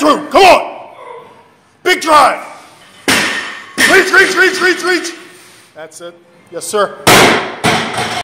through. Come on. Big drive. Reach, reach, reach, reach, reach. That's it. Yes, sir.